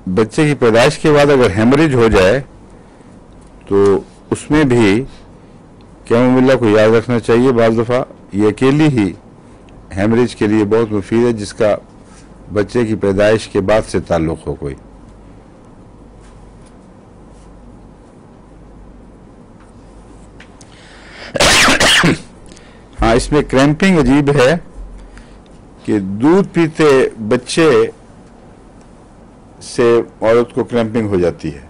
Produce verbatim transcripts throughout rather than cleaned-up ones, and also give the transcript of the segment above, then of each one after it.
بچے کی پیدائش کے بعد اگر ہیمریج ہو جائے تو اس میں بھی کیموملا کو یاد رکھنا چاہیے. بعض دفعہ یہ اکیلی ہی ہیمریج کے لیے بہت مفید ہے جس کا بچے کی پیدائش کے بعد سے تعلق ہو کوئی. ہاں اس میں کریمپنگ عجیب ہے کہ دودھ پیتے بچے سے عورت کو کریمپنگ ہو جاتی ہے.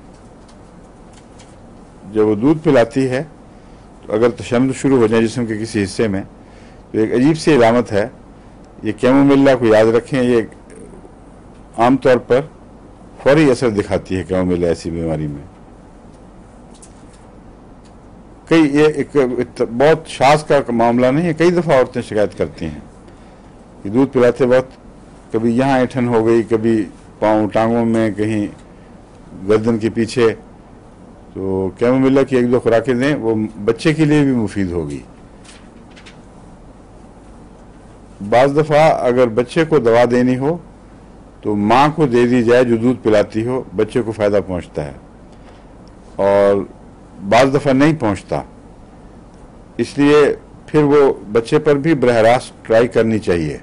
جب وہ دودھ پلاتی ہے تو اگر تشنج شروع ہو جائے جسم کے کسی حصے میں تو ایک عجیب سی علامت ہے. یہ کیموملا کو یاد رکھیں, یہ عام طور پر فوری اثر دکھاتی ہے کیموملا ایسی بیماری میں. کئی یہ ایک بہت شاذ کا معاملہ نہیں ہے, کئی دفعہ عورتیں شکایت کرتی ہیں کہ دودھ پلاتے وقت کبھی یہاں ایٹھن ہو گئی, کبھی پاؤں ٹانگوں میں, کہیں گردن کے پیچھے. تو کیموملا کی ایک دو خوراکیں دیں, وہ بچے کے لیے بھی مفید ہوگی. بعض دفعہ اگر بچے کو دوا دینی ہو تو ماں کو دے دی جائے جو دودھ پلاتی ہو, بچے کو فائدہ پہنچتا ہے. اور بعض دفعہ نہیں پہنچتا, اس لیے پھر وہ بچے پر بھی براہ راست ٹرائی کرنی چاہیے.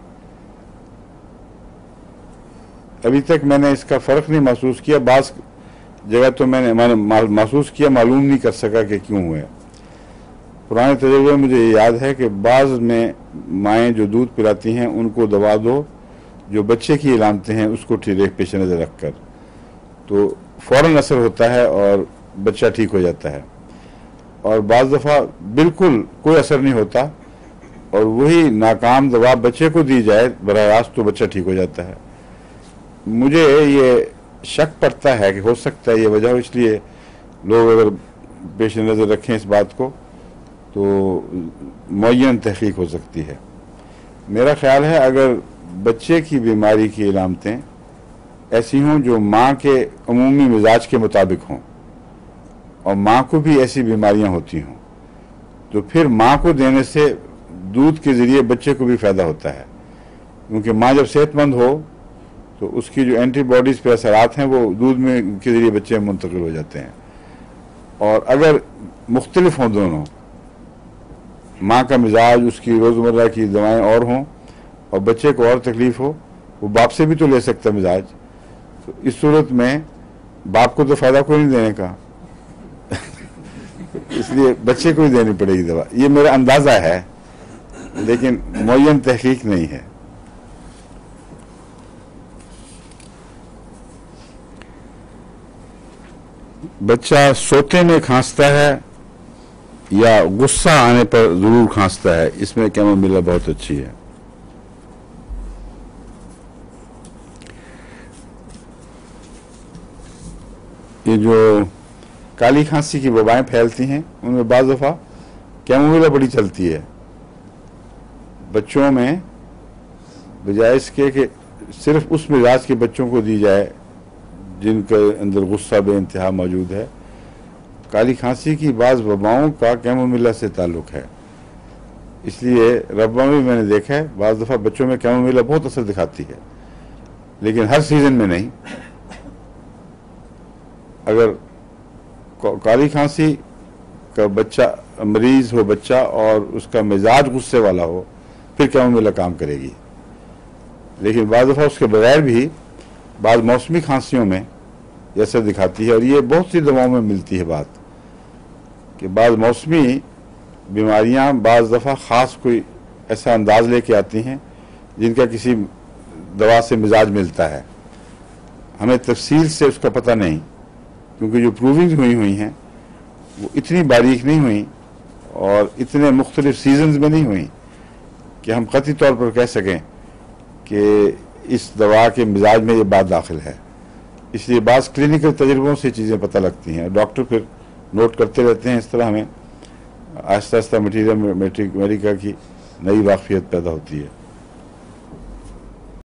ابھی تک میں نے اس کا فرق نہیں محسوس کیا, بعض جگہ تو میں نے محسوس کیا, معلوم نہیں کر سکا کہ کیوں ہوئے. پرانے تجربے میں مجھے یہ یاد ہے کہ بعض میں مائیں جو دودھ پلاتی ہیں ان کو دوا دو جو بچے کی علامتیں ہیں اس کو ٹھیک پیش نظر رکھ کر, تو فوراً اثر ہوتا ہے اور بچہ ٹھیک ہو جاتا ہے. اور بعض دفعہ بالکل کوئی اثر نہیں ہوتا اور وہی ناکام دوا بچے کو دی جائے براہ راست تو بچہ ٹھیک ہو جاتا ہے. مجھے یہ شک پڑتا ہے کہ ہو سکتا ہے یہ وجہ ہو, اس لیے لوگ اگر پیش نظر رکھیں اس بات کو تو معین تحقیق ہو سکتی ہے. میرا خیال ہے اگر بچے کی بیماری کی علامتیں ایسی ہوں جو ماں کے عمومی مزاج کے مطابق ہوں اور ماں کو بھی ایسی بیماریاں ہوتی ہوں تو پھر ماں کو دینے سے دودھ کے ذریعے بچے کو بھی فائدہ ہوتا ہے, کیونکہ ماں جب صحت مند ہو تو اس کی جو اینٹی باڈیز پہ اثرات ہیں وہ دودھ میں کے ذریعے بچے میں منتقل ہو جاتے ہیں. اور اگر مختلف ہوں دونوں, ماں کا مزاج, اس کی روزمرہ کی دوائیں اور ہوں اور بچے کو اور تکلیف ہو, وہ باپ سے بھی تو لے سکتا مزاج. تو اس صورت میں باپ کو تو فائدہ کوئی نہیں دینے کا, اس لیے بچے کو ہی دینی پڑے گی دوا. یہ میرا اندازہ ہے لیکن معین تحقیق نہیں ہے. بچہ سوتے میں کھانستا ہے یا غصہ آنے پر ضرور کھانستا ہے, اس میں کیموملا بہت اچھی ہے. یہ جو کالی کھانسی کی وبائیں پھیلتی ہیں ان میں بعض دفعہ کیموملا بڑی چلتی ہے. بچوں میں بجائے اس کے کہ صرف اس مزاج کے بچوں کو دی جائے جن کے اندر غصہ بے انتہا موجود ہے, کالی کھانسی کی بعض وباؤں کا کیموملا سے تعلق ہے. اس لیے ربا میں میں نے دیکھا ہے بعض دفعہ بچوں میں کیموملا بہت اثر دکھاتی ہے, لیکن ہر سیزن میں نہیں. اگر کالی کھانسی کا بچہ مریض ہو بچہ اور اس کا مزاج غصے والا ہو پھر کیموملا کام کرے گی. لیکن بعض دفعہ اس کے بغیر بھی بعض موسمی کھانسیوں میں یہ اثر دکھاتی ہے, اور یہ بہت سی دواؤں میں ملتی ہے بات کہ بعض موسمی بیماریاں بعض دفعہ خاص کوئی ایسا انداز لے کے آتی ہیں جن کا کسی دوا سے مزاج ملتا ہے. ہمیں تفصیل سے اس کا پتہ نہیں, کیونکہ جو پروونگ ہوئی ہوئی ہیں وہ اتنی باریک نہیں ہوئیں اور اتنے مختلف سیزنز میں نہیں ہوئیں کہ ہم قطعی طور پر کہہ سکیں کہ اس دوا کے مزاج میں یہ بات داخل ہے. اس لیے بعض کلینکل تجربوں سے چیزیں پتہ لگتی ہیں, ڈاکٹر پھر نوٹ کرتے رہتے ہیں. اس طرح ہمیں آہستہ آہستہ مٹیریل میڈیکا کی نئی واقفیت پیدا ہوتی ہے.